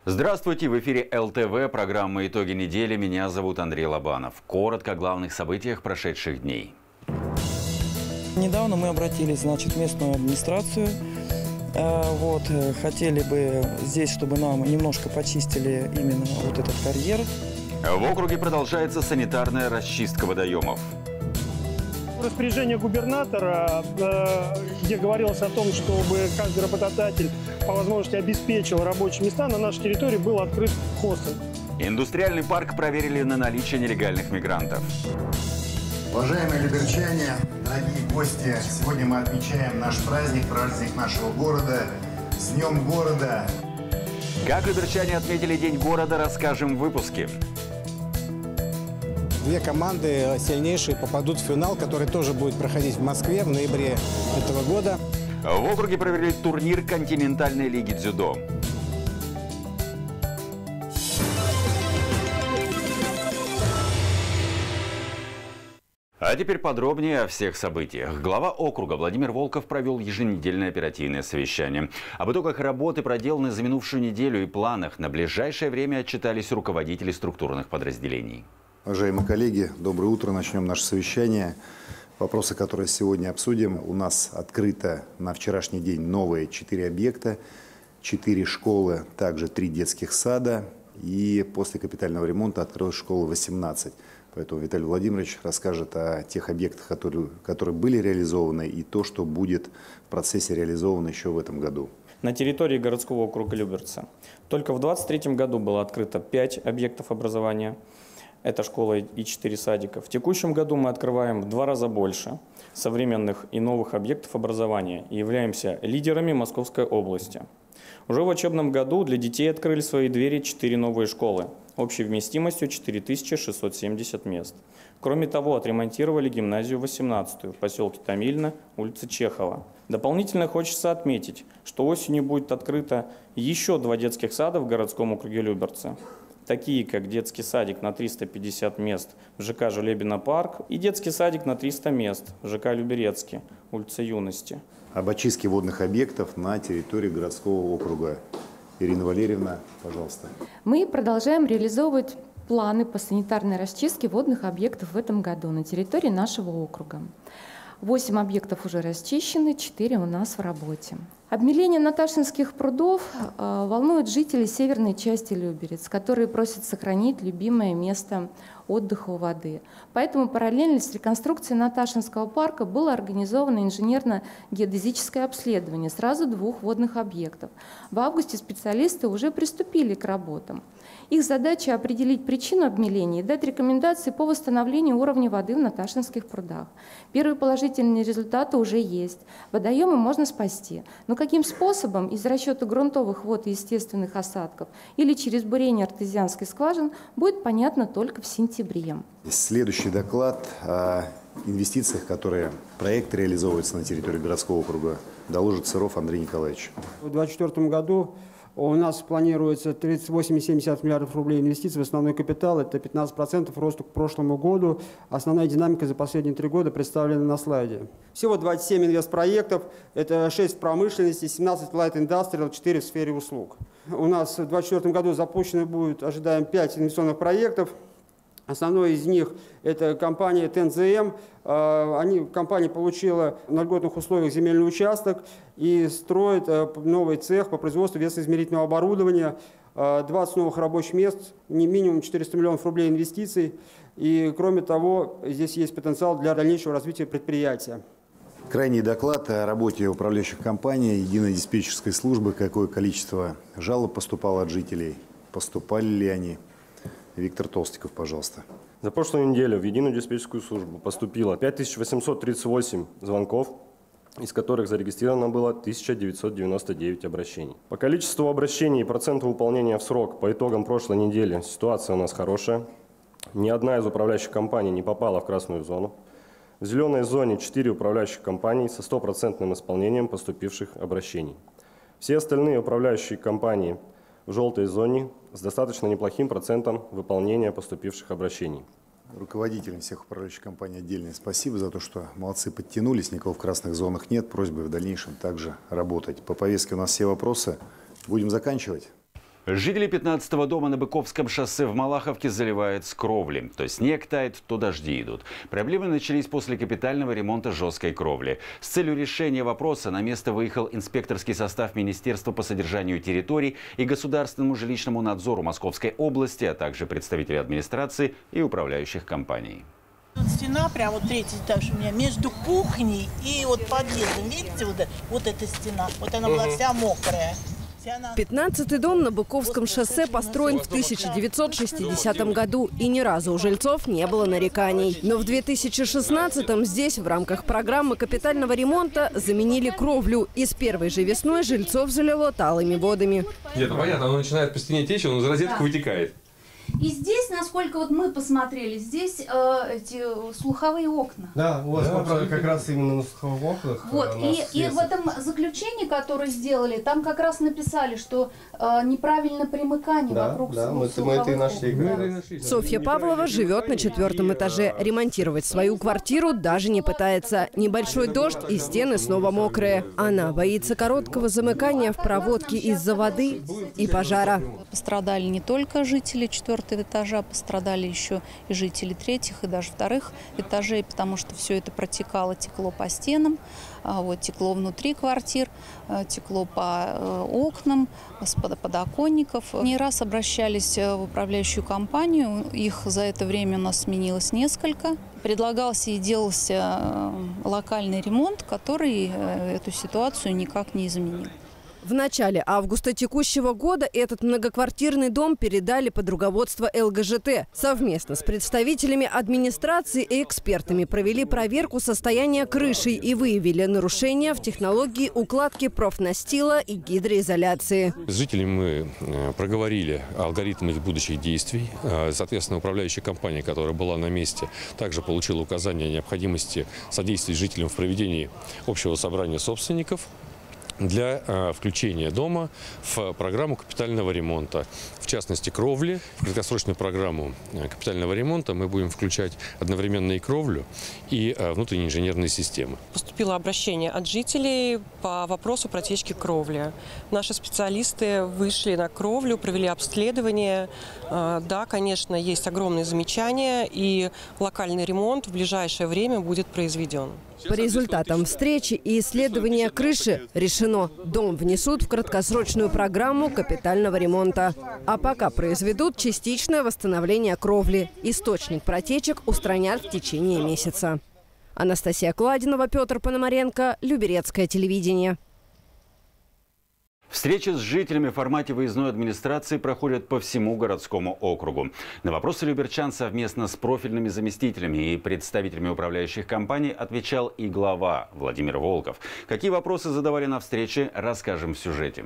Здравствуйте! В эфире ЛТВ, программа «Итоги недели». Меня зовут Андрей Лобанов. Коротко о главных событиях прошедших дней. Недавно мы обратились, в местную администрацию. Хотели бы здесь, чтобы нам немножко почистили именно вот этот карьер. В округе продолжается санитарная расчистка водоемов. Распоряжение губернатора, где говорилось о том, чтобы каждый работодатель по возможности обеспечил рабочие места, на нашей территории был открыт хостел. Индустриальный парк проверили на наличие нелегальных мигрантов. Уважаемые люберчане, дорогие гости, сегодня мы отмечаем наш праздник нашего города, с Днем города. Как люберчане отметили День города, расскажем в выпуске. Две команды сильнейшие попадут в финал, который тоже будет проходить в Москве в ноябре этого года. В округе провели турнир континентальной лиги дзюдо. А теперь подробнее о всех событиях. Глава округа Владимир Волков провел еженедельное оперативное совещание. Об итогах работы, проделанной за минувшую неделю, и планах на ближайшее время отчитались руководители структурных подразделений. Уважаемые коллеги, доброе утро. Начнем наше совещание. Вопросы, которые сегодня обсудим. У нас открыто на вчерашний день новые 4 объекта, 4 школы, также 3 детских сада. И после капитального ремонта открылась школа 18. Поэтому Виталий Владимирович расскажет о тех объектах, которые были реализованы, и то, что будет в процессе реализовано еще в этом году. На территории городского округа Люберцы только в 2023 году было открыто 5 объектов образования. Это школа и 4 садика. В текущем году мы открываем в 2 раза больше современных и новых объектов образования и являемся лидерами Московской области. Уже в учебном году для детей открыли свои двери 4 новые школы общей вместимостью 4670 мест. Кроме того, отремонтировали гимназию 18-ю в поселке Томильно, улица Чехова. Дополнительно хочется отметить, что осенью будет открыто еще 2 детских сада в городском округе Люберцы, такие как детский садик на 350 мест в ЖК Жулебино парк и детский садик на 300 мест в ЖК Люберецкий, улица Юности. Об очистке водных объектов на территории городского округа. Ирина Валерьевна, пожалуйста. Мы продолжаем реализовывать планы по санитарной расчистке водных объектов в этом году на территории нашего округа. 8 объектов уже расчищены, 4 у нас в работе. Обмеление Наташинских прудов волнует жителей северной части Люберец, которые просят сохранить любимое место отдыха у воды. Поэтому параллельно с реконструкцией Наташинского парка было организовано инженерно-геодезическое обследование сразу 2 водных объектов. В августе специалисты уже приступили к работам. Их задача – определить причину обмеления и дать рекомендации по восстановлению уровня воды в Наташинских прудах. Первые положительные результаты уже есть. Водоемы можно спасти. Но каким способом, из расчета грунтовых вод и естественных осадков или через бурение артезианской скважин, будет понятно только в сентябре. Следующий доклад о инвестициях, которые проект реализовывается на территории городского округа, доложит Сыров Андрей Николаевич. В 2024 году у нас планируется 38,7 миллиардов рублей инвестиций в основной капитал. Это 15% роста к прошлому году. Основная динамика за последние 3 года представлена на слайде. Всего 27 инвестпроектов. Это 6 в промышленности, 17 в Light Industrial, 4 в сфере услуг. У нас в 2024 году запущено будет, ожидаем, 5 инвестиционных проектов. Основной из них – это компания ТНЗМ. Компания получила на льготных условиях земельный участок и строит новый цех по производству весоизмерительного оборудования, 20 новых рабочих мест, не минимум 400 миллионов рублей инвестиций. И, кроме того, здесь есть потенциал для дальнейшего развития предприятия. Крайний доклад о работе управляющих компаний, единой диспетчерской службы, какое количество жалоб поступало от жителей, поступали ли они. Виктор Толстиков, пожалуйста. За прошлую неделю в единую диспетчерскую службу поступило 5838 звонков, из которых зарегистрировано было 1999 обращений. По количеству обращений и проценту выполнения в срок по итогам прошлой недели ситуация у нас хорошая. Ни одна из управляющих компаний не попала в красную зону. В зеленой зоне 4 управляющих компаний со 100% исполнением поступивших обращений. Все остальные управляющие компании в желтой зоне с достаточно неплохим процентом выполнения поступивших обращений. Руководителям всех управляющих компаний отдельное спасибо за то, что молодцы подтянулись, никого в красных зонах нет, просьбы в дальнейшем также работать. По повестке у нас все вопросы. Будем заканчивать. Жители 15-го дома на Быковском шоссе в Малаховке заливает с кровли. То снег тает, то дожди идут. Проблемы начались после капитального ремонта жесткой кровли. С целью решения вопроса на место выехал инспекторский состав Министерства по содержанию территорий и Государственному жилищному надзору Московской области, а также представители администрации и управляющих компаний. Стена, прям вот третий этаж у меня, между кухней и вот подъездом. Видите, вот эта стена? Вот она была вся мокрая. 15-й дом на Быковском шоссе построен в 1960 году, и ни разу у жильцов не было нареканий. Но в 2016-м здесь в рамках программы капитального ремонта заменили кровлю. И с первой же весной жильцов залило талыми водами. Нет, понятно, оно начинает по стене течь, он из розетки вытекает. И здесь, насколько вот мы посмотрели, здесь эти слуховые окна. Да, у вас как раз именно на слуховых окнах. Вот, и в этом заключении, которое сделали, там как раз написали, что неправильно примыкание вокруг слуховых мы это и нашли. Софья Павлова живет на 4-м этаже. Ремонтировать свою квартиру даже не пытается. Небольшой дождь, и стены снова мокрые. Она боится короткого замыкания в проводке из-за воды и пожара. Пострадали не только жители 4-го этажа, пострадали еще и жители 3-х и даже 2-х этажей, потому что все это протекало, текло по стенам, вот, текло внутри квартир, текло по окнам, с подоконников. Не раз обращались в управляющую компанию, их за это время у нас сменилось несколько. Предлагался и делался локальный ремонт, который эту ситуацию никак не изменил. В начале августа текущего года этот многоквартирный дом передали под руководство ЛГЖТ. Совместно с представителями администрации и экспертами провели проверку состояния крыши и выявили нарушения в технологии укладки профнастила и гидроизоляции. С жителями мы проговорили алгоритм их будущих действий. Соответственно, управляющая компания, которая была на месте, также получила указание о необходимости содействовать жителям в проведении общего собрания собственников для включения дома в программу капитального ремонта. В частности, кровли. В краткосрочную программу капитального ремонта мы будем включать одновременно и кровлю, и внутренние инженерные системы. Поступило обращение от жителей по вопросу протечки кровли. Наши специалисты вышли на кровлю, провели обследование. Да, конечно, есть огромные замечания, и локальный ремонт в ближайшее время будет произведен. По результатам встречи и исследования крыши решено: дом внесут в краткосрочную программу капитального ремонта. А пока произведут частичное восстановление кровли. Источник протечек устранят в течение месяца. Анастасия Кладинова, Петр Пономаренко, Люберецкое телевидение. Встречи с жителями в формате выездной администрации проходят по всему городскому округу. На вопросы люберчан совместно с профильными заместителями и представителями управляющих компаний отвечал и глава Владимир Волков. Какие вопросы задавали на встрече, расскажем в сюжете.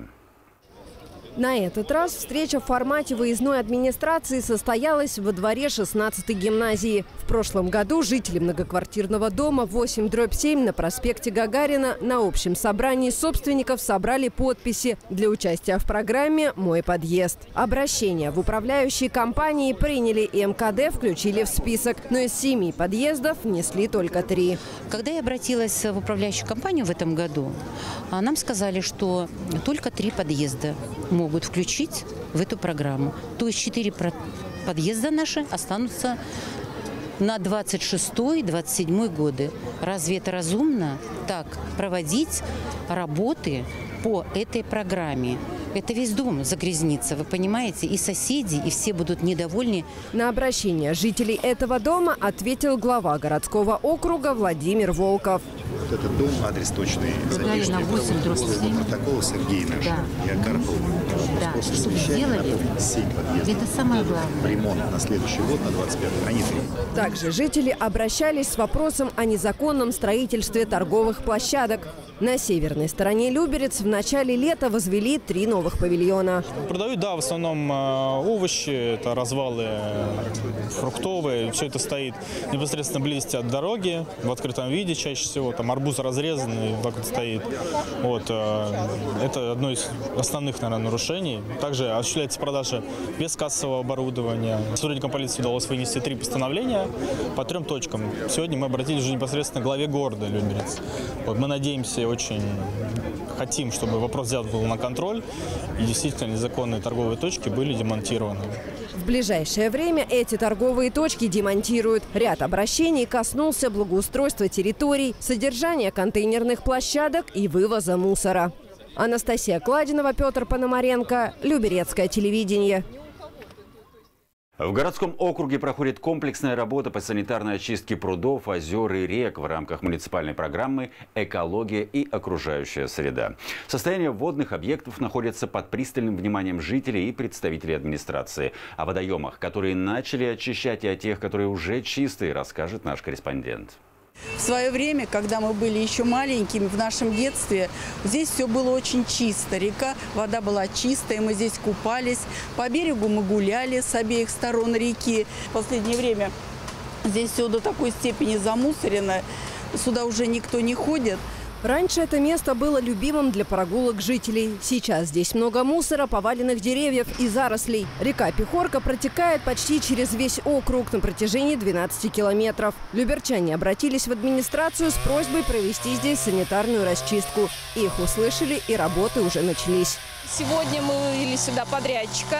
На этот раз встреча в формате выездной администрации состоялась во дворе 16-й гимназии. В прошлом году жители многоквартирного дома 8/7 на проспекте Гагарина на общем собрании собственников собрали подписи для участия в программе «Мой подъезд». Обращения в управляющие компании приняли и МКД включили в список, но из 7 подъездов внесли только 3. Когда я обратилась в управляющую компанию в этом году, нам сказали, что только 3 подъезда могут включить в эту программу. То есть 4 подъезда наши останутся на 26-27 годы. Разве это разумно так проводить работы по этой программе? Это весь дом загрязнится, вы понимаете, и соседи, и все будут недовольны. На обращение жителей этого дома ответил глава городского округа Владимир Волков. Вот этот дом, адрес точный, задержки протокола Сергей наш, я Карпов. Да, чтобы сделали, 7 подъездов. Это самое главное. Ремонт на следующий год, на 25-й, они 3. Также жители обращались с вопросом о незаконном строительстве торговых площадок. На северной стороне Люберец в начале лета возвели 3 новых павильона. Продают, да, в основном овощи, это развалы фруктовые. Все это стоит непосредственно близости от дороги, в открытом виде чаще всего. Там арбуз разрезанный, так вот стоит. Вот, это одно из основных, наверное, нарушений. Также осуществляется продажа без кассового оборудования. Сотрудникам полиции удалось вынести 3 постановления по 3 точкам. Сегодня мы обратились уже непосредственно к главе города Люберец. Вот, мы надеемся, очень хотим, чтобы вопрос взят был на контроль, и действительно незаконные торговые точки были демонтированы. В ближайшее время эти торговые точки демонтируют. Ряд обращений коснулся благоустройства территорий, содержания контейнерных площадок и вывоза мусора. Анастасия Кладинова, Петр Пономаренко, Люберецкое телевидение. В городском округе проходит комплексная работа по санитарной очистке прудов, озер и рек в рамках муниципальной программы «Экология и окружающая среда». Состояние водных объектов находится под пристальным вниманием жителей и представителей администрации. О водоемах, которые начали очищать, и о тех, которые уже чистые, расскажет наш корреспондент. В свое время, когда мы были еще маленькими, в нашем детстве, здесь все было очень чисто. Река, вода была чистая, мы здесь купались. По берегу мы гуляли с обеих сторон реки. В последнее время здесь все до такой степени замусорено, сюда уже никто не ходит. Раньше это место было любимым для прогулок жителей. Сейчас здесь много мусора, поваленных деревьев и зарослей. Река Пехорка протекает почти через весь округ на протяжении 12 километров. Люберчане обратились в администрацию с просьбой провести здесь санитарную расчистку. Их услышали, и работы уже начались. Сегодня мы вывели сюда подрядчика.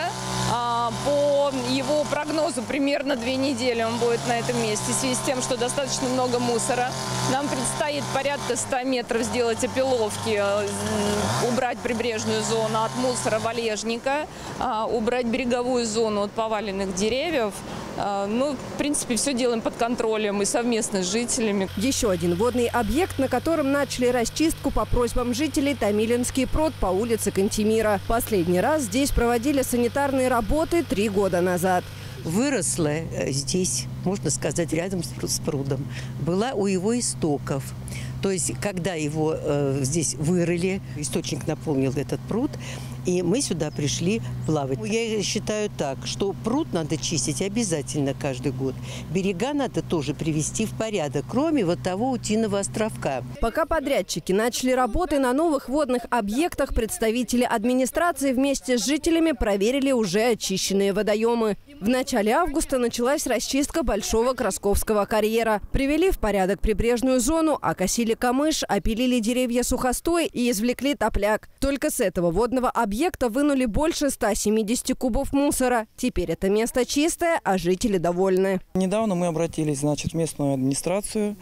По его прогнозу примерно 2 недели он будет на этом месте. В связи с тем, что достаточно много мусора. Нам предстоит порядка 100 метров сделать опиловки, убрать прибрежную зону от мусора валежника, убрать береговую зону от поваленных деревьев. Ну, в принципе, все делаем под контролем и совместно с жителями. Еще один водный объект, на котором начали расчистку по просьбам жителей — Томилинский пруд по улице Кантемира. Последний раз здесь проводили санитарные работы 3 года назад. Выросла здесь, можно сказать, рядом с прудом. Была у его истоков. То есть, когда его здесь вырыли, источник наполнил этот пруд, и мы сюда пришли плавать. Я считаю так, что пруд надо чистить обязательно каждый год. Берега надо тоже привести в порядок, кроме вот того утиного островка. Пока подрядчики начали работы на новых водных объектах, представители администрации вместе с жителями проверили уже очищенные водоемы. В начале августа началась расчистка Большого Красковского карьера. Привели в порядок прибрежную зону, окосили камыш, опилили деревья сухостой и извлекли топляк. Только с этого водного объекта вынули больше 170 кубов мусора. Теперь это место чистое, а жители довольны. Недавно мы обратились, в местную администрацию.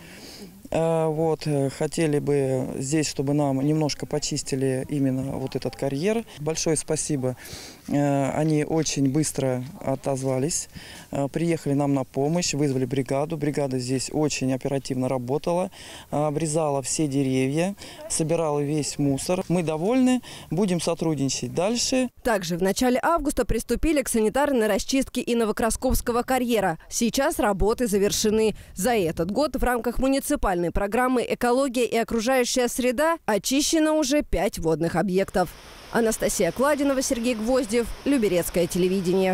Хотели бы здесь, чтобы нам немножко почистили именно вот этот карьер. Большое спасибо. Они очень быстро отозвались, приехали нам на помощь, вызвали бригаду. Бригада здесь очень оперативно работала, обрезала все деревья, собирала весь мусор. Мы довольны, будем сотрудничать дальше. Также в начале августа приступили к санитарной расчистке и Новокрасковского карьера. Сейчас работы завершены. За этот год в рамках муниципальной программы «Экология и окружающая среда» очищено уже 5 водных объектов. Анастасия Кладинова, Сергей Гвоздев, Люберецкое телевидение.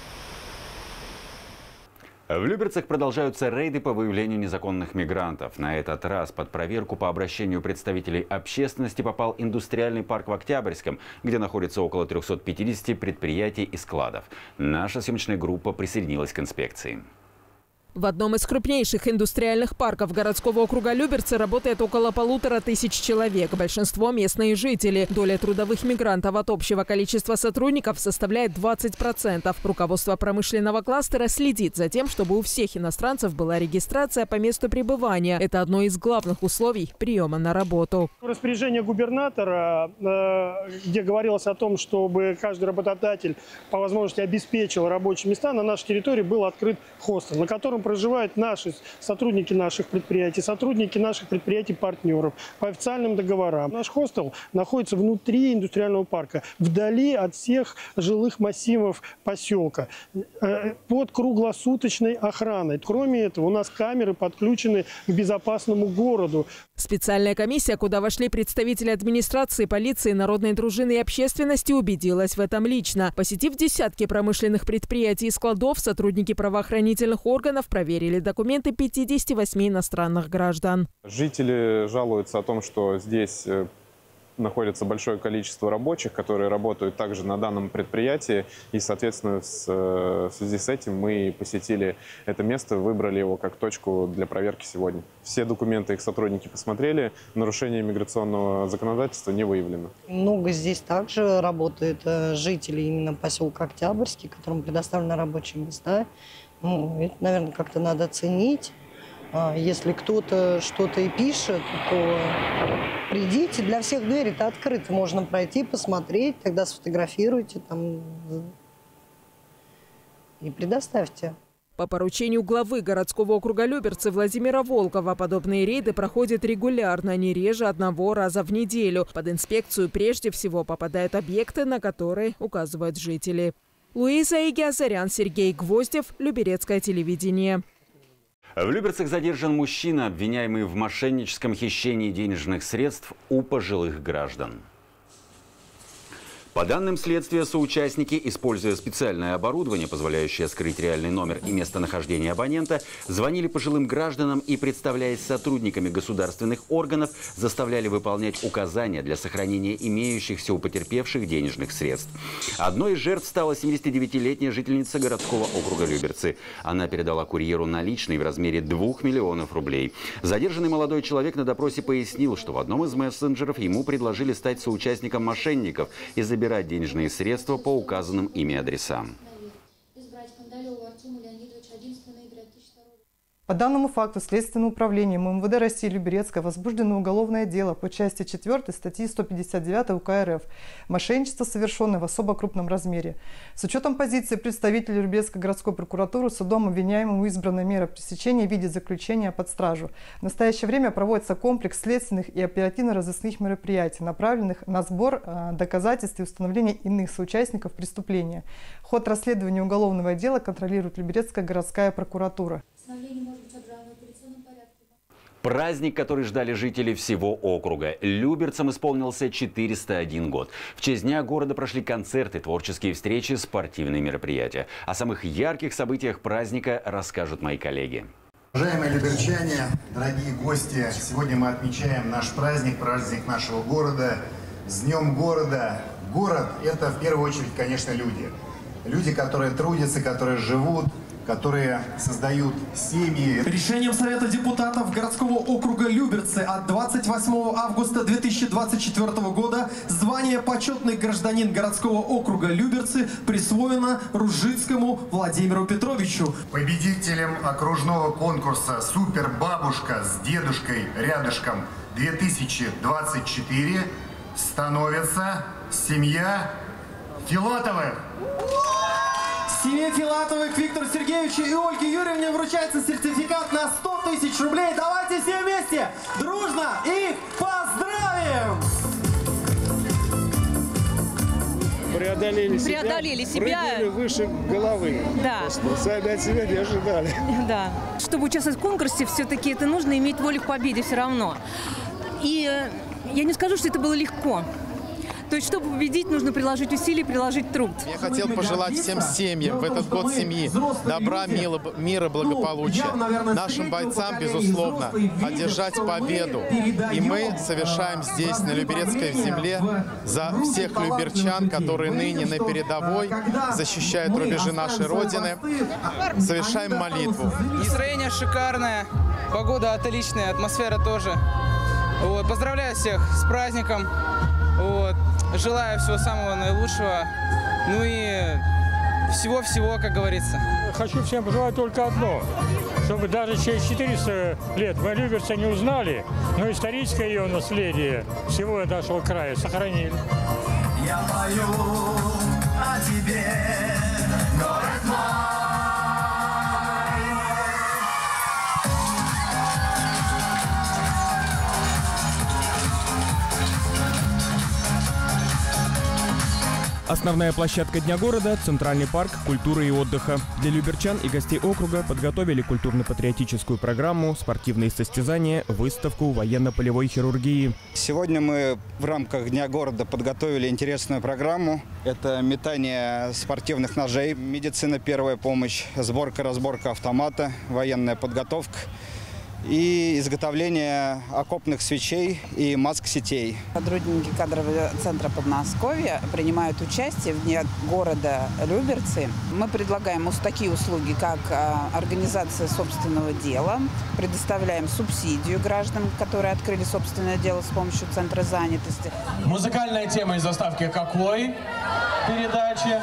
В Люберцах продолжаются рейды по выявлению незаконных мигрантов. На этот раз под проверку по обращению представителей общественности попал индустриальный парк в Октябрьском, где находится около 350 предприятий и складов. Наша съемочная группа присоединилась к инспекции. В одном из крупнейших индустриальных парков городского округа Люберцы работает около 1500 человек. Большинство – местные жители. Доля трудовых мигрантов от общего количества сотрудников составляет 20%. Руководство промышленного кластера следит за тем, чтобы у всех иностранцев была регистрация по месту пребывания. Это одно из главных условий приема на работу. Распоряжение губернатора, где говорилось о том, чтобы каждый работодатель по возможности обеспечил рабочие места, на нашей территории был открыт хостел, на котором проживают наши сотрудники наших предприятий, сотрудники наших предприятий-партнеров по официальным договорам. Наш хостел находится внутри индустриального парка, вдали от всех жилых массивов поселка, под круглосуточной охраной. Кроме этого, у нас камеры подключены к безопасному городу. Специальная комиссия, куда вошли представители администрации, полиции, народной дружины и общественности, убедилась в этом лично. Посетив десятки промышленных предприятий и складов, сотрудники правоохранительных органов проверили документы 58 иностранных граждан. Жители жалуются о том, что здесь находится большое количество рабочих, которые работают также на данном предприятии. И, соответственно, в связи с этим мы посетили это место, выбрали его как точку для проверки сегодня. Все документы их сотрудники посмотрели, нарушения миграционного законодательства не выявлено. Много здесь также работает жителей именно поселка Октябрьский, которым предоставлены рабочие места. Ну, это, наверное, как-то надо ценить. Если кто-то что-то и пишет, то придите. Для всех двери-то открыты. Можно пройти, посмотреть, тогда сфотографируйте там и предоставьте. По поручению главы городского округа Люберцы Владимира Волкова подобные рейды проходят регулярно, не реже 1 раза в неделю. Под инспекцию прежде всего попадают объекты, на которые указывают жители. Луиза Игиазарян, Сергей Гвоздев, Люберецкое телевидение. В Люберцах задержан мужчина, обвиняемый в мошенническом хищении денежных средств у пожилых граждан. По данным следствия, соучастники, используя специальное оборудование, позволяющее скрыть реальный номер и местонахождение абонента, звонили пожилым гражданам и, представляясь сотрудниками государственных органов, заставляли выполнять указания для сохранения имеющихся у потерпевших денежных средств. Одной из жертв стала 79-летняя жительница городского округа Люберцы. Она передала курьеру наличные в размере 2 миллионов рублей. Задержанный молодой человек на допросе пояснил, что в одном из мессенджеров ему предложили стать соучастником мошенников и забирать денежные средства по указанным ими адресам. По данному факту Следственным управлением МВД России Люберецкая возбуждено уголовное дело по части 4 статьи 159 УК РФ «Мошенничество, совершенное в особо крупном размере». С учетом позиции представителя Люберецкой городской прокуратуры судом обвиняемому избрана мера пресечения в виде заключения под стражу. В настоящее время проводится комплекс следственных и оперативно-розыскных мероприятий, направленных на сбор доказательств и установление иных соучастников преступления. Ход расследования уголовного дела контролирует Люберецкая городская прокуратура. Праздник, который ждали жители всего округа. Люберцам исполнился 401 год. В честь дня города прошли концерты, творческие встречи, спортивные мероприятия. О самых ярких событиях праздника расскажут мои коллеги. Уважаемые люберчане, дорогие гости, сегодня мы отмечаем наш праздник, праздник нашего города. С Днем города. Город – это в первую очередь, конечно, люди. Люди, которые трудятся, которые живут, которые создают семьи. Решением Совета депутатов городского округа Люберцы от 28 августа 2024 года звание «Почетный гражданин городского округа Люберцы» присвоено Ружицкому Владимиру Петровичу. Победителем окружного конкурса «Супербабушка с дедушкой рядышком 2024» становится семья Филатовых. Семье Филатовых Виктору Сергеевичу и Ольге Юрьевне вручается сертификат на 100 тысяч рублей. Давайте все вместе дружно их поздравим! Преодолели себя. Прыгнули выше головы. Да. Сами от себя не ожидали. Да. Чтобы участвовать в конкурсе, все-таки это нужно иметь волю к победе все равно. И я не скажу, что это было легко. То есть, чтобы победить, нужно приложить усилия, приложить труд. Я хотел пожелать всем семьям в этот год семьи добра, мира, благополучия. Нашим бойцам, безусловно, одержать победу. И мы совершаем здесь, на Люберецкой земле, за всех люберчан, которые ныне на передовой, защищают рубежи нашей Родины, совершаем молитву. Настроение шикарное, погода отличная, атмосфера тоже. Вот, поздравляю всех с праздником. Вот. Желаю всего самого наилучшего, ну и всего-всего, как говорится. Хочу всем пожелать только одно, чтобы даже через 400 лет мы Люберцы не узнали, но историческое ее наследие всего нашего края сохранили. Я пою о тебе, город мой. Основная площадка Дня города – Центральный парк культуры и отдыха. Для люберчан и гостей округа подготовили культурно-патриотическую программу, спортивные состязания, выставку военно-полевой хирургии. Сегодня мы в рамках Дня города подготовили интересную программу. Это метание спортивных ножей, медицина, первая помощь, сборка-разборка автомата, военная подготовка. и изготовление окопных свечей и маск-сетей. Сотрудники кадрового центра Подмосковья принимают участие в Дне города Люберцы. Мы предлагаем такие услуги, как организация собственного дела, предоставляем субсидию гражданам, которые открыли собственное дело с помощью центра занятости. Музыкальная тема из заставки какой передачи?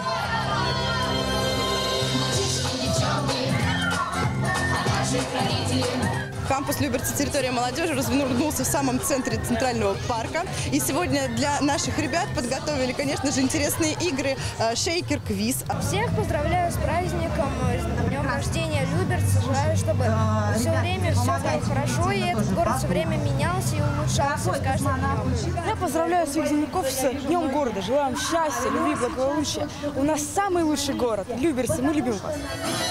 Кампус Люберцы, территория молодежи, развернулся в самом центре Центрального парка. И сегодня для наших ребят подготовили, конечно же, интересные игры «Шейкер-квиз». Всех поздравляю с праздником, с днем рождения Люберцы. Желаю, чтобы все время все было хорошо, и этот город все время менялся и улучшался с каждым днем. Я поздравляю своих земляков с Днем города. Желаю вам счастья, любви, благополучия. У нас самый лучший город. Люберцы, мы любим вас.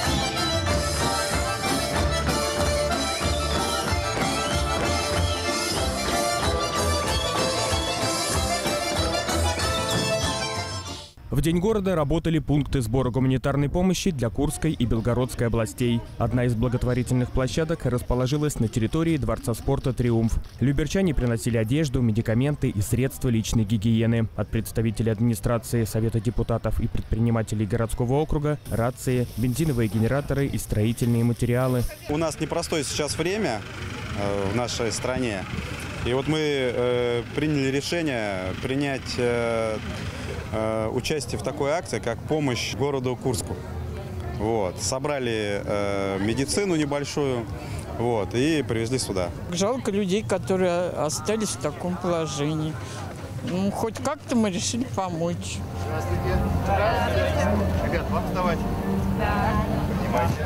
В День города работали пункты сбора гуманитарной помощи для Курской и Белгородской областей. Одна из благотворительных площадок расположилась на территории Дворца спорта «Триумф». Люберчане приносили одежду, медикаменты и средства личной гигиены. От представителей администрации, Совета депутатов и предпринимателей городского округа – рации, бензиновые генераторы и строительные материалы. У нас непростое сейчас время в нашей стране. И вот мы приняли решение принять участие в такой акции, как помощь городу Курску. Вот. Собрали медицину небольшую, вот, и привезли сюда. Жалко людей, которые остались в таком положении. Ну, хоть как-то мы решили помочь. Здравствуйте. Здравствуйте. Ребят, вам вставать? Да. Поднимайте.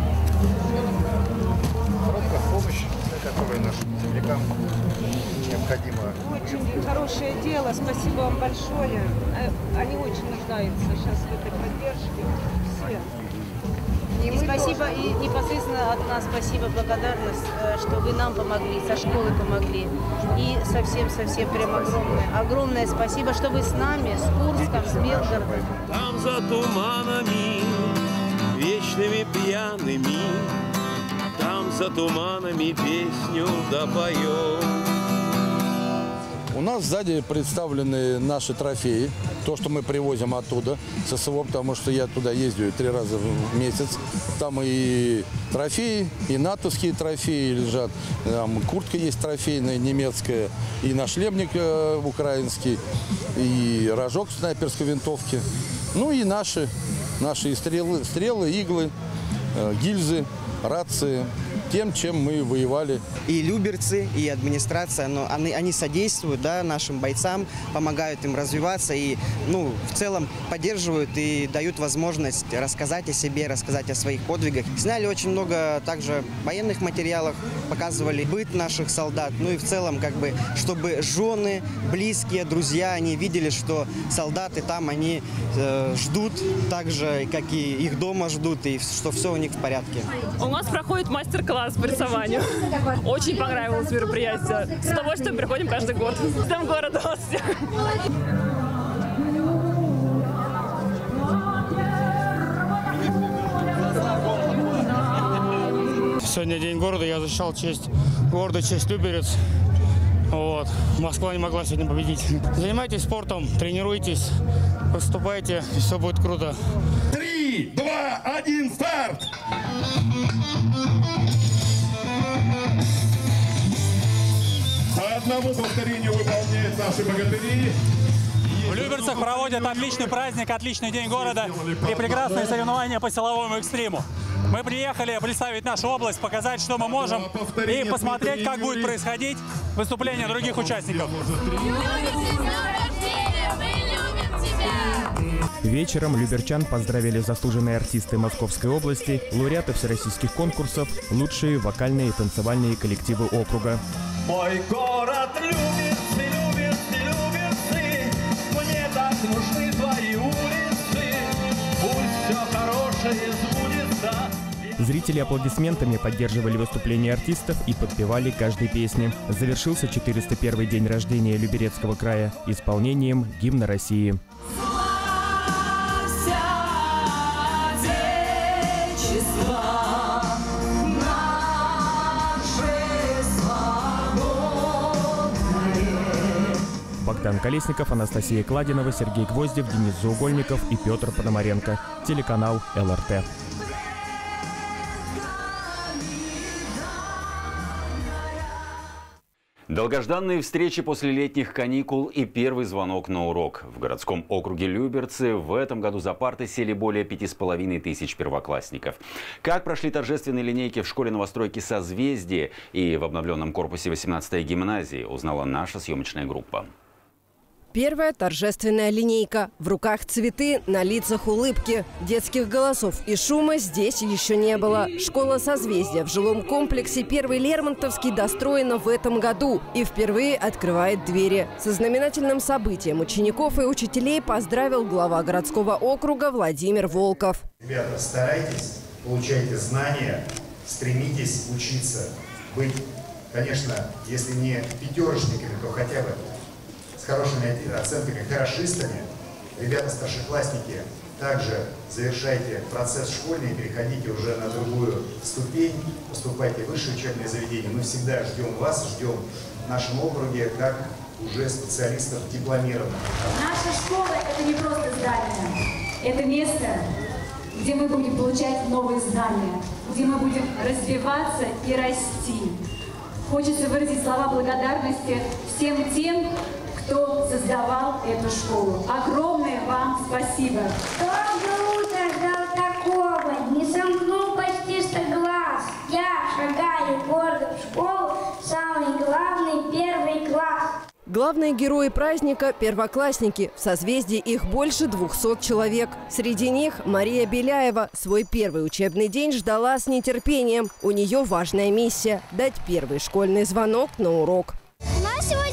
Короткая помощь, которая нашим землякам необходима. Очень хорошее дело. Спасибо вам большое. Они очень нуждаются сейчас в этой поддержке. Все. И спасибо, и непосредственно от нас спасибо, благодарность, что вы нам помогли, со школы помогли. И совсем прям огромное спасибо, что вы с нами, с Курском, с Белгородом. Там за туманами, вечными пьяными, там за туманами песню допоем. У нас сзади представлены наши трофеи, то, что мы привозим оттуда, с СВО, потому что я туда ездию 3 раза в месяц. Там и трофеи, и натовские трофеи лежат, там куртка есть трофейная немецкая, и нашлемник украинский, и рожок снайперской винтовки. Ну и наши стрелы, иглы, гильзы, рации. Тем, чем мы воевали. И люберцы, и администрация, они содействуют, да, нашим бойцам, помогают им развиваться и, в целом поддерживают и дают возможность рассказать о себе, рассказать о своих подвигах. Сняли очень много также военных материалов, показывали быт наших солдат, и в целом, чтобы жены, близкие, друзья, они видели, что солдаты там, они ждут так же, как и их дома ждут, и что все у них в порядке. У нас проходит мастер-класс по рисованию. Очень понравилось мероприятие. С удовольствием приходим каждый год. С Днем города вас всех! Сегодня День города, я защищал честь города, честь Люберец. Вот. Москва не могла сегодня победить. Занимайтесь спортом, тренируйтесь, выступайте, и все будет круто. 3, 2, 1, старт! По одному повторению выполняют наши богатыри. В Люберцах проводят отличный праздник, отличный День города и прекрасные соревнования по силовому экстриму. Мы приехали представить нашу область, показать, что мы можем, и посмотреть, как будет происходить выступление других участников. Вечером люберчан поздравили заслуженные артисты Московской области, лауреаты всероссийских конкурсов, лучшие вокальные и танцевальные коллективы округа. Мой город Люберцы, Люберцы, Люберцы, мне так нужны твои улицы, пусть все хорошее сбудется. Зрители аплодисментами поддерживали выступления артистов и подпевали каждой песне. Завершился 401-й день рождения Люберецкого края исполнением гимна России. Отечество наше. Богдан Колесников, Анастасия Кладинова, Сергей Гвоздев, Денис Заугольников и Петр Пономаренко. Телеканал ЛРТ. Долгожданные встречи после летних каникул и первый звонок на урок. В городском округе Люберцы в этом году за парты сели более 5500 первоклассников. Как прошли торжественные линейки в школе новостройки «Созвездие» и в обновленном корпусе 18-й гимназии, узнала наша съемочная группа. Первая торжественная линейка. В руках цветы, на лицах улыбки. Детских голосов и шума здесь еще не было. Школа «Созвездие» в жилом комплексе «Первый Лермонтовский» достроена в этом году и впервые открывает двери. Со знаменательным событием учеников и учителей поздравил глава городского округа Владимир Волков. Ребята, старайтесь, получайте знания, стремитесь учиться. Быть, конечно, если не пятерочниками, то хотя бы с хорошими оценками, хорошистами. Ребята, старшеклассники, также завершайте процесс школьный, переходите уже на другую ступень, поступайте в высшее учебное заведение. Мы всегда ждем вас, ждем в нашем округе как уже специалистов дипломированных. Наша школа – это не просто здание, это место, где мы будем получать новые знания, где мы будем развиваться и расти. Хочется выразить слова благодарности всем тем, кто создавал эту школу. Огромное вам спасибо. Долго утро ждал такого, не сомкнул почти что глаз. Я шагаю гордо в школу, самый главный первый класс. Главные герои праздника – первоклассники. В «Созвездии» их больше 200 человек. Среди них Мария Беляева. Свой первый учебный день ждала с нетерпением. У нее важная миссия – дать первый школьный звонок на урок. У нас сегодня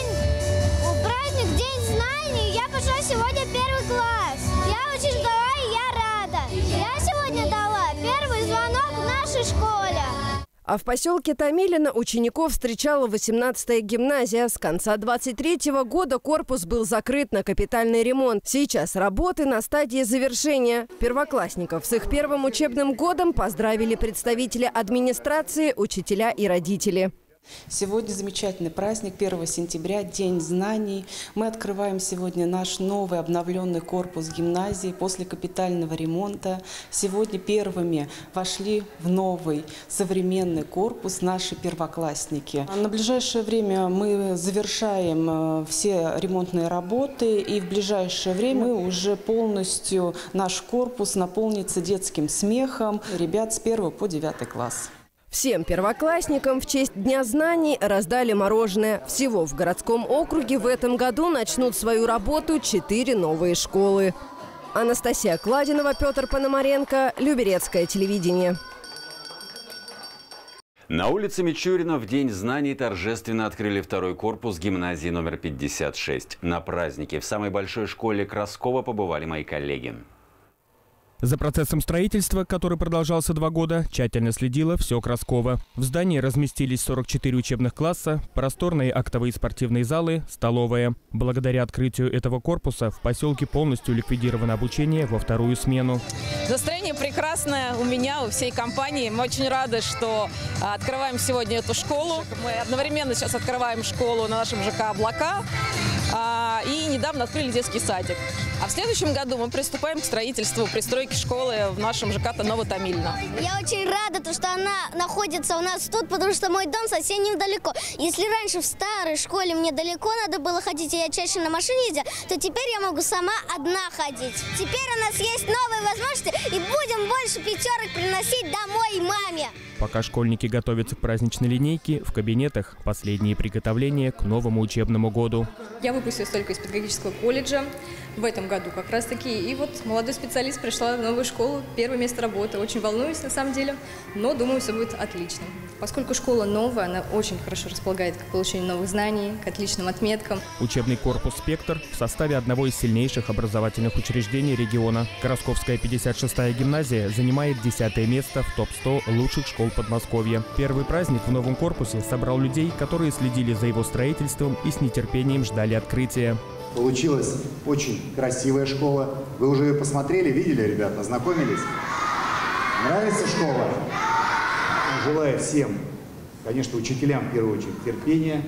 праздник, день знаний. Я пошла сегодня первый класс. Я очень ждала и я рада. Я сегодня дала первый звонок в нашей школе. А в поселке Томилино учеников встречала 18-я гимназия. С конца 23-го года корпус был закрыт на капитальный ремонт. Сейчас работы на стадии завершения. Первоклассников с их первым учебным годом поздравили представители администрации, учителя и родители. Сегодня замечательный праздник, 1 сентября, День знаний. Мы открываем сегодня наш новый обновленный корпус гимназии после капитального ремонта. Сегодня первыми вошли в новый современный корпус наши первоклассники. На ближайшее время мы завершаем все ремонтные работы, и в ближайшее время уже полностью наш корпус наполнится детским смехом ребят с 1 по 9 класс. Всем первоклассникам в честь Дня знаний раздали мороженое. Всего в городском округе в этом году начнут свою работу 4 новые школы. Анастасия Кладинова, Петр Пономаренко, Люберецкое телевидение. На улице Мичурина в День знаний торжественно открыли второй корпус гимназии номер 56. На празднике в самой большой школе Краскова побывали мои коллеги. За процессом строительства, который продолжался 2 года, тщательно следила все Краскова. В здании разместились 44 учебных класса, просторные актовые и спортивные залы, столовая. Благодаря открытию этого корпуса в поселке полностью ликвидировано обучение во вторую смену. Настроение прекрасное у меня, у всей компании. Мы очень рады, что открываем сегодня эту школу. Мы одновременно сейчас открываем школу на нашем ЖК «Облака» и недавно открыли детский садик. А в следующем году мы приступаем к строительству, пристройке школы в нашем ЖК Новотомильно. Я очень рада, что она находится у нас тут, потому что мой дом совсем недалеко. Если раньше в старой школе мне далеко надо было ходить, и я чаще на машине ездила, то теперь я могу сама одна ходить. Теперь у нас есть новые возможности, и будем больше пятерок приносить домой маме. Пока школьники готовятся к праздничной линейке, в кабинетах последние приготовления к новому учебному году. Я выпустилась только из педагогического колледжа в этом году как раз таки. И вот молодой специалист пришла в новую школу, первое место работы. Очень волнуюсь на самом деле, но думаю, все будет отлично. Поскольку школа новая, она очень хорошо располагает к получению новых знаний, к отличным отметкам. Учебный корпус «Спектр» в составе одного из сильнейших образовательных учреждений региона. Городковская 56-я гимназия занимает 10-е место в топ-100 лучших школ Подмосковья. Первый праздник в новом корпусе собрал людей, которые следили за его строительством и с нетерпением ждали открытия. Получилась очень красивая школа. Вы уже ее посмотрели, видели, ребята, ознакомились? Нравится школа? Желаю всем, конечно, учителям в первую очередь терпения,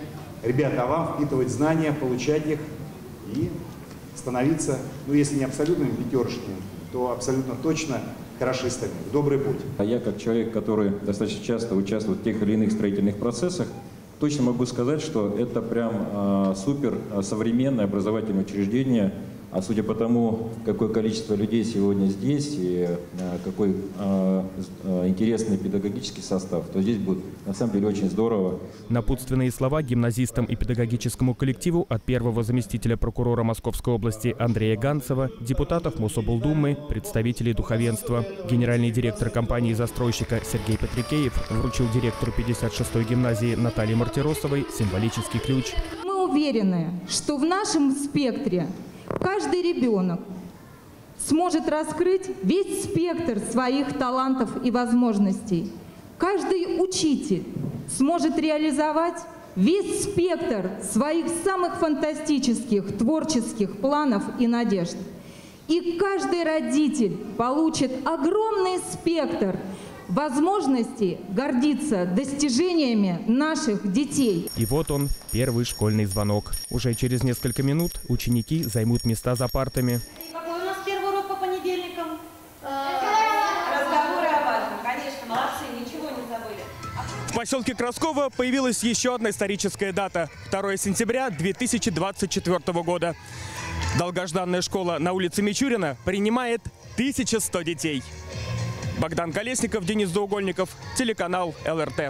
Ребята, а вам впитывать знания, получать их и становиться, ну если не абсолютными пятерочками, то абсолютно точно хорошистами. В добрый путь. А я, как человек, который достаточно часто участвует в тех или иных строительных процессах, точно могу сказать, что это прям супер современное образовательное учреждение. А судя по тому, какое количество людей сегодня здесь и какой интересный педагогический состав, то здесь будет на самом деле очень здорово. Напутственные слова гимназистам и педагогическому коллективу от первого заместителя прокурора Московской области Андрея Ганцева, депутатов Мособлдумы, представителей духовенства. Генеральный директор компании-застройщика Сергей Патрикеев вручил директору 56-й гимназии Наталье Мартиросовой символический ключ. Мы уверены, что в нашем спектре каждый ребенок сможет раскрыть весь спектр своих талантов и возможностей. Каждый учитель сможет реализовать весь спектр своих самых фантастических творческих планов и надежд. И каждый родитель получит огромный спектр возможностей гордиться достижениями наших детей. И вот он, первый школьный звонок. Уже через несколько минут ученики займут места за партами. Какой у нас первый урок по понедельникам? Разговоры о важном. Конечно, молодцы, ничего не забыли. В поселке Красково появилась еще одна историческая дата – 2 сентября 2024 года. Долгожданная школа на улице Мичурина принимает 1100 детей. Богдан Колесников, Денис Заугольников, телеканал ЛРТ.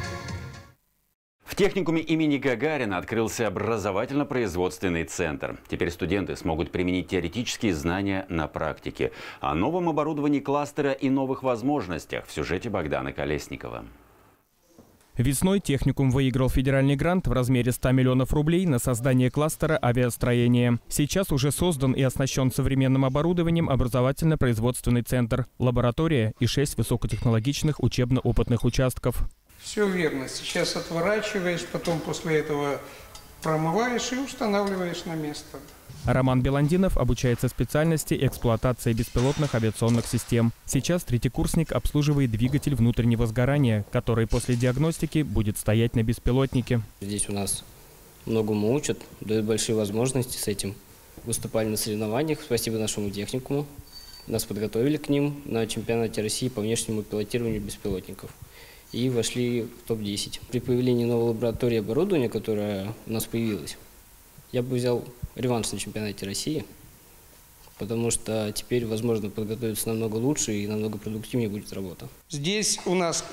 В техникуме имени Гагарина открылся образовательно-производственный центр. Теперь студенты смогут применить теоретические знания на практике. О новом оборудовании кластера и новых возможностях в сюжете Богдана Колесникова. Весной техникум выиграл федеральный грант в размере 100 миллионов рублей на создание кластера авиастроения. Сейчас уже создан и оснащен современным оборудованием образовательно-производственный центр, лаборатория и 6 высокотехнологичных учебно-опытных участков. Все верно. Сейчас отворачиваешь, потом после этого промываешь и устанавливаешь на место. Роман Беландинов обучается специальности эксплуатации беспилотных авиационных систем. Сейчас третьекурсник обслуживает двигатель внутреннего сгорания, который после диагностики будет стоять на беспилотнике. Здесь у нас многому учат, дают большие возможности с этим. Выступали на соревнованиях, спасибо нашему техникуму. Нас подготовили к ним на чемпионате России по внешнему пилотированию беспилотников. И вошли в топ-10. При появлении новой лаборатории оборудования, которая у нас появилась, я бы взял реванш на чемпионате России, потому что теперь возможно подготовиться намного лучше и намного продуктивнее будет работа. Здесь у нас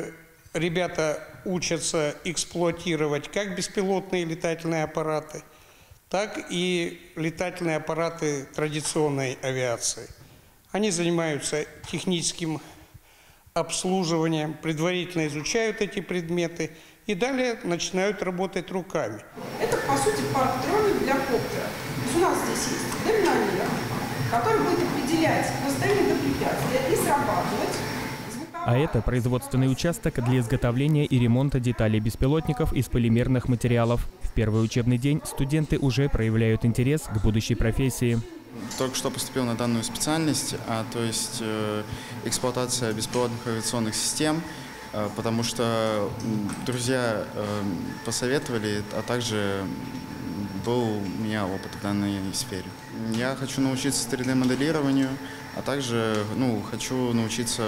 ребята учатся эксплуатировать как беспилотные летательные аппараты, так и летательные аппараты традиционной авиации. Они занимаются техническим обслуживанием, предварительно изучают эти предметы и далее начинают работать руками. Это, по сути, парктроник для коптера. То есть у нас здесь есть дальномер, который будет определять расстояние до препятствия и срабатывать. А это производственный участок для изготовления и ремонта деталей беспилотников из полимерных материалов. В первый учебный день студенты уже проявляют интерес к будущей профессии. Только что поступил на данную специальность, то есть эксплуатация беспилотных авиационных систем, потому что друзья посоветовали, а также был у меня опыт в данной сфере. Я хочу научиться 3D-моделированию, а также хочу научиться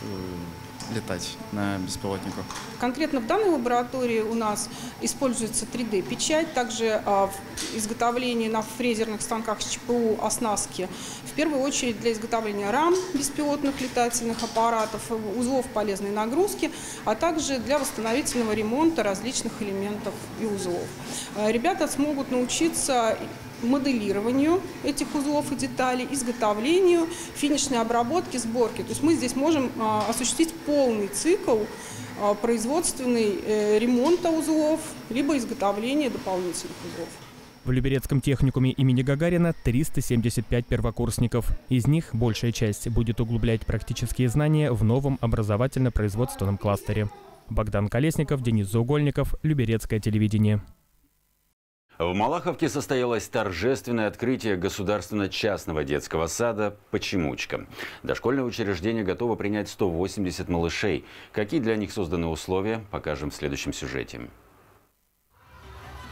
летать на беспилотниках. Конкретно в данной лаборатории у нас используется 3D-печать, также в изготовлении на фрезерных станках с ЧПУ оснастки, в первую очередь для изготовления рам беспилотных летательных аппаратов, узлов полезной нагрузки, а также для восстановительного ремонта различных элементов и узлов. Ребята смогут научиться моделированию этих узлов и деталей, изготовлению, финишной обработке, сборке. То есть мы здесь можем осуществить полный цикл производственный ремонта узлов, либо изготовления дополнительных узлов. В Люберецком техникуме имени Гагарина 375 первокурсников. Из них большая часть будет углублять практические знания в новом образовательно-производственном кластере. Богдан Колесников, Денис Заугольников, Люберецкое телевидение. В Малаховке состоялось торжественное открытие государственно-частного детского сада «Почемучка». Дошкольное учреждение готово принять 180 малышей. Какие для них созданы условия, покажем в следующем сюжете.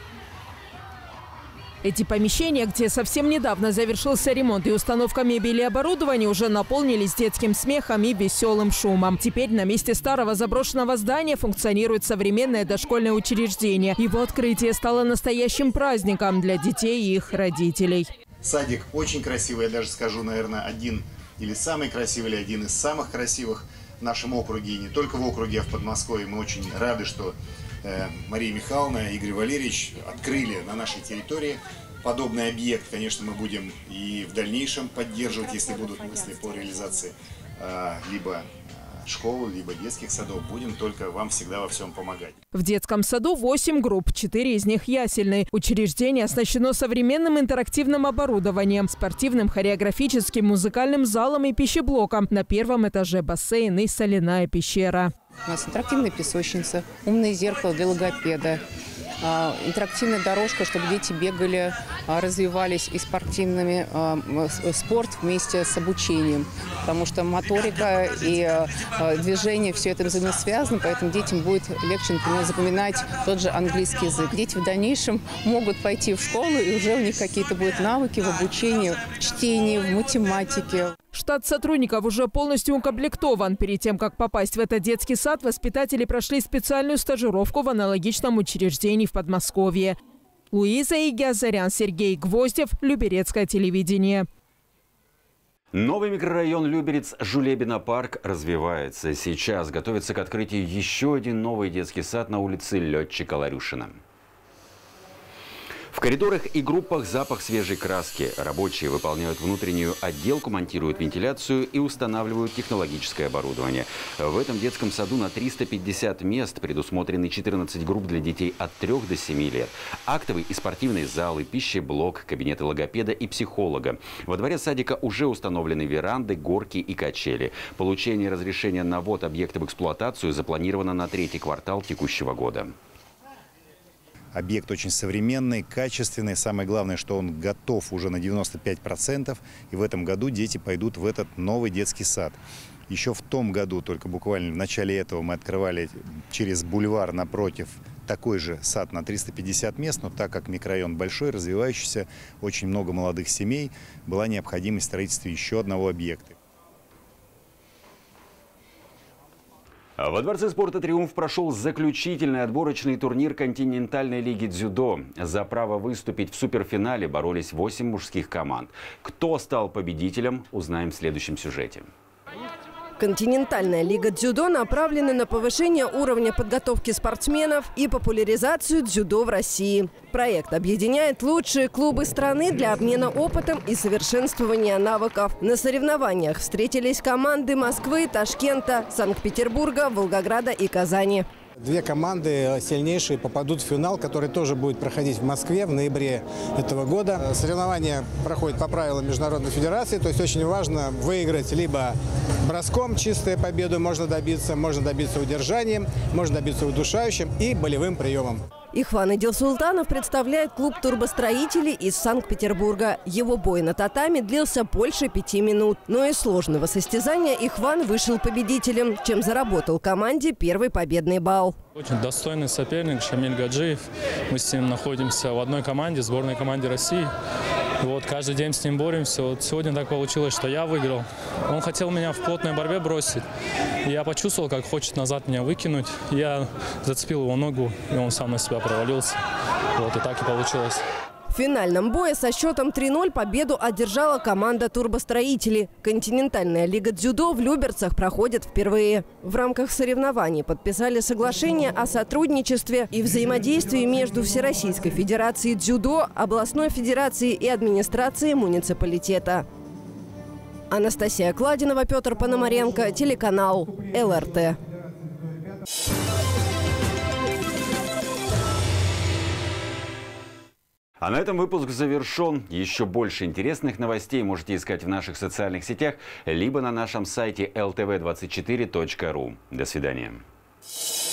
Эти помещения, где совсем недавно завершился ремонт и установка мебели и оборудования, уже наполнились детским смехом и веселым шумом. Теперь на месте старого заброшенного здания функционирует современное дошкольное учреждение. Его открытие стало настоящим праздником для детей и их родителей. Садик очень красивый, я даже скажу, наверное, один или самый красивый, или один из самых красивых в нашем округе. И не только в округе, а в Подмосковье. Мы очень рады, что Мария Михайловна и Игорь Валерьевич открыли на нашей территории подобный объект. Конечно, мы будем и в дальнейшем поддерживать, если будут мысли по реализации либо школ, либо детских садов. Будем только вам всегда во всем помогать. В детском саду 8 групп, 4 из них ясельные. Учреждение оснащено современным интерактивным оборудованием, спортивным, хореографическим, музыкальным залом и пищеблоком. На первом этаже бассейн и соляная пещера. У нас интерактивная песочница, умное зеркало для логопеда, интерактивная дорожка, чтобы дети бегали, развивались и спортивными, спорт вместе с обучением. Потому что моторика и движение, все это взаимосвязано, поэтому детям будет легче, например, запоминать тот же английский язык. Дети в дальнейшем могут пойти в школу, и уже у них какие-то будут навыки в обучении, в чтении, в математике. Штат сотрудников уже полностью укомплектован. Перед тем, как попасть в этот детский сад, воспитатели прошли специальную стажировку в аналогичном учреждении в Подмосковье. Луиза Игиазарян, Сергей Гвоздев, Люберецкое телевидение. Новый микрорайон Люберец Жулебино парк развивается. Сейчас готовится к открытию еще один новый детский сад на улице Летчика Ларюшина. В коридорах и группах запах свежей краски. Рабочие выполняют внутреннюю отделку, монтируют вентиляцию и устанавливают технологическое оборудование. В этом детском саду на 350 мест предусмотрены 14 групп для детей от 3 до 7 лет. Актовый и спортивный залы, пищеблок, кабинеты логопеда и психолога. Во дворе садика уже установлены веранды, горки и качели. Получение разрешения на ввод объекта в эксплуатацию запланировано на 3-й квартал текущего года. Объект очень современный, качественный. Самое главное, что он готов уже на 95%. И в этом году дети пойдут в этот новый детский сад. Еще в том году, только буквально в начале этого, мы открывали через бульвар напротив такой же сад на 350 мест. Но так как микрорайон большой, развивающийся, очень много молодых семей, была необходимость строительства еще одного объекта. Во Дворце спорта «Триумф» прошел заключительный отборочный турнир континентальной лиги дзюдо. За право выступить в суперфинале боролись 8 мужских команд. Кто стал победителем, узнаем в следующем сюжете. Континентальная лига дзюдо направлена на повышение уровня подготовки спортсменов и популяризацию дзюдо в России. Проект объединяет лучшие клубы страны для обмена опытом и совершенствования навыков. На соревнованиях встретились команды Москвы, Ташкента, Санкт-Петербурга, Волгограда и Казани. Две команды сильнейшие попадут в финал, который тоже будет проходить в Москве в ноябре этого года. Соревнования проходят по правилам Международной Федерации, то есть очень важно выиграть либо броском, чистую победу можно добиться удержанием, можно добиться удушающим и болевым приемом. Ихван Идилсултанов представляет клуб турбостроителей из Санкт-Петербурга. Его бой на татами длился больше 5 минут. Но из сложного состязания Ихван вышел победителем, чем заработал команде первый победный балл. Очень достойный соперник Шамиль Гаджиев. Мы с ним находимся в одной команде, сборной команде России. Вот, каждый день с ним боремся. Вот сегодня так получилось, что я выиграл. Он хотел меня в плотной борьбе бросить. Я почувствовал, как хочет назад меня выкинуть. Я зацепил его ногу, и он сам на себя провалился. Вот, и так и получилось. В финальном бое со счетом 3-0 победу одержала команда турбостроителей. Континентальная лига дзюдо в Люберцах проходит впервые. В рамках соревнований подписали соглашение о сотрудничестве и взаимодействии между Всероссийской Федерацией дзюдо, областной федерацией и администрацией муниципалитета. Анастасия Кладинова, Петр Пономаренко, телеканал ЛРТ. А на этом выпуск завершен. Еще больше интересных новостей можете искать в наших социальных сетях, либо на нашем сайте ltv24.ru. До свидания.